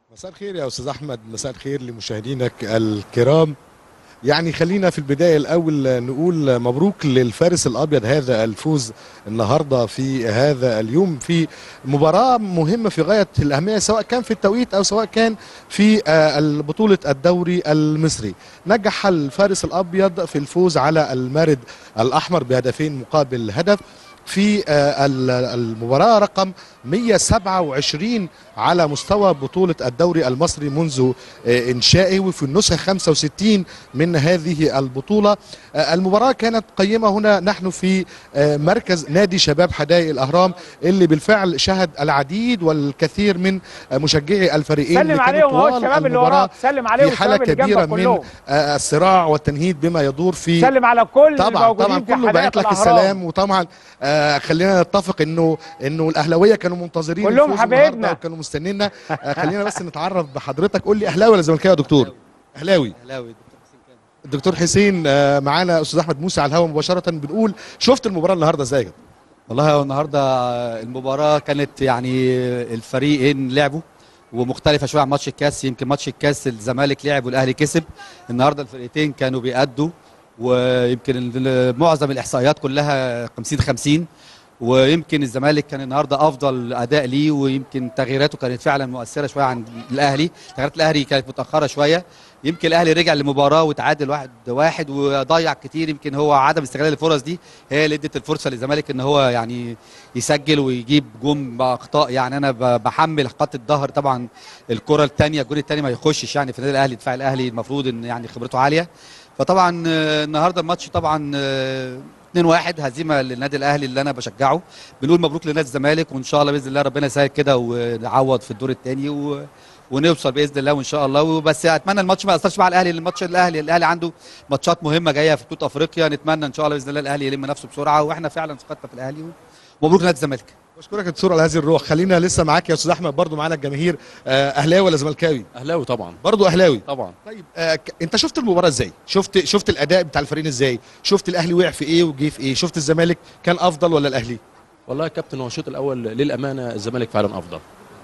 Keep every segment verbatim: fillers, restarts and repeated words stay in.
مساء الخير يا استاذ احمد، مساء الخير لمشاهدينك الكرام. يعني خلينا في البدايه الاول نقول مبروك للفارس الابيض هذا الفوز النهارده في هذا اليوم في مباراه مهمه في غايه الاهميه، سواء كان في التوقيت او سواء كان في بطوله الدوري المصري. نجح الفارس الابيض في الفوز على المارد الاحمر بهدفين مقابل هدف في المباراة رقم مئة وسبعة وعشرين على مستوى بطولة الدوري المصري منذ إنشائه، وفي النسخة خمسة وستين من هذه البطولة. المباراة كانت قيمة هنا نحن في مركز نادي شباب حدائق الأهرام، اللي بالفعل شهد العديد والكثير من مشجعي الفريقين سلم عليهم اهو الشباب اللي وراك، سلم عليهم في حالة كبيرة من الصراع والتنهيد بما يدور في سلم على كل طبعا طبعا كله باعت لك السلام. وطبعا آه خلينا نتفق انه انه الاهلاويه كانوا منتظرين كلهم حبايبنا وكانوا مستنينا. آه خلينا بس نتعرف بحضرتك. قول لي اهلاوي ولا زملكاوي يا دكتور؟ اهلاوي. اهلاوي. الدكتور حسين آه معانا، استاذ احمد موسى على الهواء مباشره. بنقول شفت المباراه النهارده ازاي؟ والله النهارده المباراه كانت يعني الفريقين لعبوا ومختلفه شويه عن ماتش الكاس. يمكن ماتش الكاس الزمالك لعب والاهلي كسب، النهارده الفرقتين كانوا بيأدوا، ويمكن معظم الاحصائيات كلها خمسين خمسين، ويمكن الزمالك كان النهارده افضل اداء ليه، ويمكن تغييراته كانت فعلا مؤثره شويه عن الاهلي. تغييرات الاهلي كانت متاخره شويه، يمكن الاهلي رجع للمباراه وتعادل واحد واحد وضيع كتير. يمكن هو عدم استغلال الفرص دي هي اللي ادت الفرصه للزمالك ان هو يعني يسجل ويجيب جون باخطاء. يعني انا بحمل خط الظهر طبعا الكره الثانيه، الجون الثاني ما يخشش يعني في النادي الاهلي. دفاع الاهلي المفروض ان يعني خبرته عاليه. فطبعا النهارده الماتش طبعا اتنين واحد هزيمه للنادي الاهلي اللي انا بشجعه. بنقول مبروك لنادي الزمالك، وان شاء الله باذن الله ربنا يسهل كده ونعوض في الدور الثاني و... ونوصل باذن الله وان شاء الله. وبس اتمنى الماتش ما ياثرش مع الاهلي، الماتش الاهلي الاهلي عنده ماتشات مهمه جايه في بطوله افريقيا. نتمنى ان شاء الله باذن الله الاهلي يلم نفسه بسرعه، واحنا فعلا ثقتنا في الاهلي. ومبروك لنادي الزمالك. بشكرك يا دكتور على هذه الروح. خلينا لسه معاك يا استاذ احمد، برضو معانا الجماهير. اهلاوي ولا زملكاوي؟ اهلاوي طبعا. برضو اهلاوي طبعا. طيب آه انت شفت المباراه ازاي؟ شفت شفت الاداء بتاع الفريقين ازاي؟ شفت الاهلي وقع في ايه وجه في ايه؟ شفت الزمالك كان افضل ولا الاهلي؟ والله يا كابتن، هو الشوط الاول للامانه الزمالك فعلا افضل.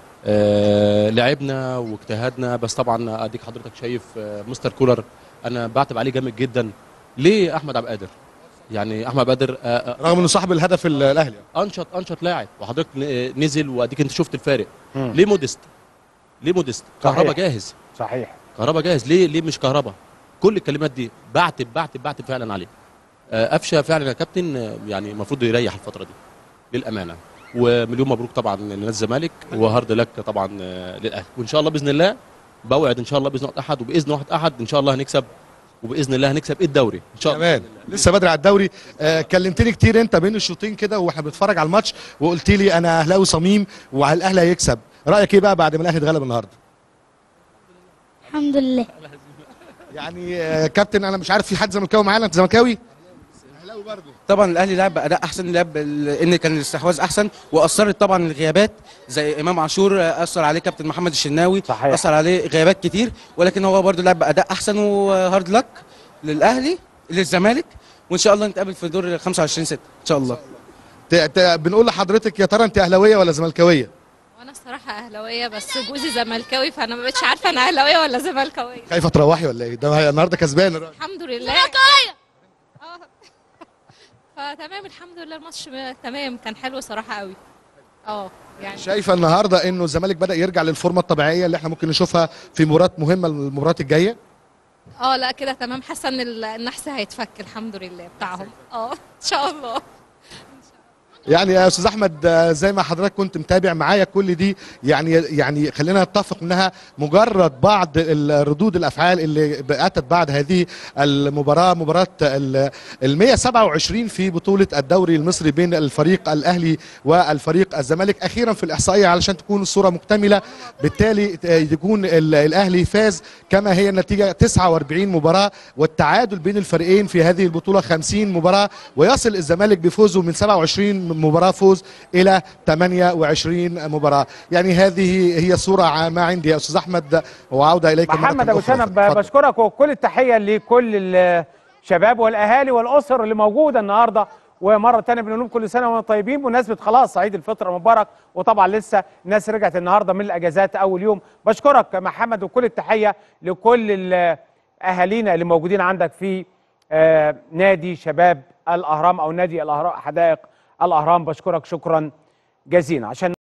آه لعبنا واجتهدنا، بس طبعا اديك حضرتك شايف آه مستر كولر انا بعتب عليه جامد جدا. ليه احمد عبد القادر؟ يعني احمد عبد القادر آه رغم انه صاحب الهدف الاهلي انشط انشط لاعب، وحضرتك نزل واديك انت شفت الفارق. مم. ليه مودست؟ ليه مودست؟ كهربا جاهز. صحيح. كهربا جاهز، ليه ليه مش كهربا؟ كل الكلمات دي بعتب بعتب بعتب فعلا عليه. قفشه فعلا يا كابتن يعني المفروض يريح الفتره دي للامانه. ومليون مبروك طبعا لنادي الزمالك، وهارد لك طبعا للاهلي. وان شاء الله باذن الله بوعد ان شاء الله باذن واحد احد، وباذن واحد احد ان شاء الله هنكسب، وباذن الله هنكسب الدوري ان شاء الله. كمان لسه بدري على الدوري. آه كلمتني كتير انت بين الشوطين كده واحنا بنتفرج على الماتش، وقلت لي انا اهلاوي صميم وعلى الاهلي هيكسب. رايك ايه بقى بعد ما الاهلي اتغلب النهارده؟ الحمد لله. يعني آه كابتن انا مش عارف في حد زملكاوي معانا؟ انت زملكاوي؟ اهلاوي برضه. طبعا الاهلي لعب اداء احسن، لعب ان كان الاستحواذ احسن، واثرت طبعا الغيابات زي امام عاشور، اثر عليه كابتن محمد الشناوي. صحيح. اثر عليه غيابات كتير، ولكن هو برضه لعب اداء احسن. وهارد لك للاهلي للزمالك، وان شاء الله نتقابل في دور خمسة وعشرين ستة ان شاء الله. بنقول لحضرتك يا ترى انت اهلاويه ولا زملكاويه؟ وانا الصراحه اهلاويه، بس جوزي زملكاوي، فانا ما بقتش عارفه انا اهلاويه ولا زملكاويه. خايفه تروحي ولا ايه؟ ده النهارده كسبان. الحمد لله زملكاويه. اه فتمام الحمد لله. الماتش تمام، كان حلو صراحه قوي. اه يعني شايفه النهارده انه الزمالك بدا يرجع للفورمه الطبيعيه اللي احنا ممكن نشوفها في مباريات مهمه المباريات الجايه؟ اه لا كده تمام، حاسه ان النحس هيتفك الحمد لله بتاعهم. اه ان شاء الله. يعني يا استاذ احمد زي ما حضرتك كنت متابع معايا كل دي، يعني يعني خلينا نتفق انها مجرد بعض ردود الافعال اللي اتت بعد هذه المباراه، مباراه ال مئة وسبعة وعشرين في بطوله الدوري المصري بين الفريق الاهلي والفريق الزمالك. اخيرا في الاحصائيه علشان تكون الصوره مكتمله، بالتالي يكون الاهلي فاز كما هي النتيجه تسعة وأربعين مباراه، والتعادل بين الفريقين في هذه البطوله خمسين مباراه، ويصل الزمالك بفوزه من سبعة وعشرين مباراة فوز إلى ثمانية وعشرين مباراة. يعني هذه هي صورة ما عندي يا أستاذ أحمد، وعودة إليك محمد أبو سنة. بشكرك وكل التحية لكل الشباب والأهالي والأسر اللي موجودة النهاردة، ومره ثانيه بنقول لكم كل سنه وانتم طيبين بمناسبه خلاص عيد الفطر المبارك، وطبعا لسه الناس رجعت النهارده من الاجازات اول يوم. بشكرك محمد وكل التحيه لكل اهالينا اللي موجودين عندك في آه نادي شباب الاهرام او نادي الاهرام حدائق الاهرام. بشكرك شكرا جزيلا. عشان